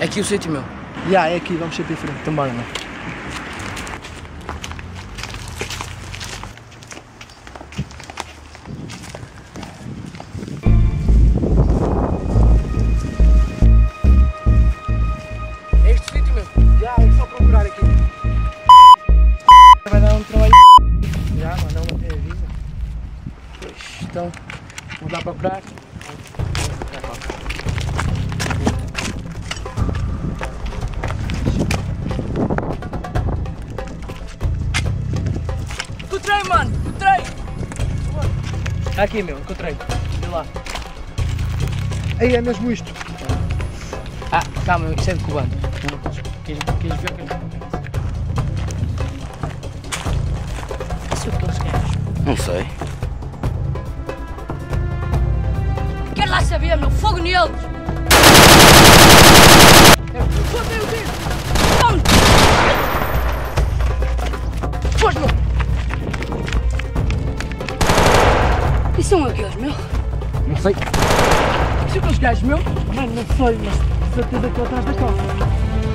É aqui o sítio, meu. Já, é aqui, vamos sempre em frente. Então bora, meu. É este sítio, meu. Já, é só procurar aqui. Vai dar um trabalho. Já, mas não tem a vida. Pois, então, vou lá procurar. Encontrei, mano! Encontrei! Aqui, meu, encontrei. Vê lá. Aí é mesmo isto. Ah, calma, isso é de cubano. Queres ver o que é? Isso é aqueles gajos. Não sei. Quero lá saber, meu, fogo neles! Botei o tiro! Vamos! Pois, meu! E são aqueles, meu? Não sei. São aqueles gajos, meu? Mano, não sei, mas de certeza que atrás da casa.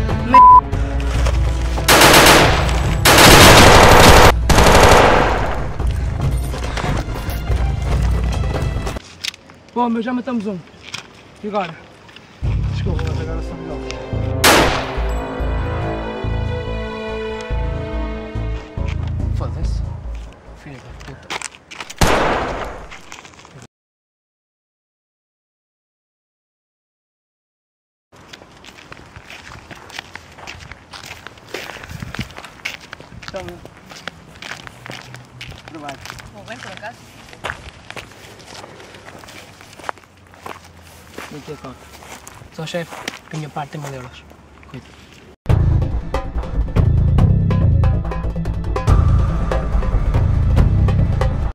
Bom, meu, já matamos um. E agora? Desculpa, mas agora são melhores. Foda-se. Filho da puta. Então, trabalho. Bom, bem, por acaso? Não tem coca. Só chefe, da minha parte tem 1000 euros. Cuida.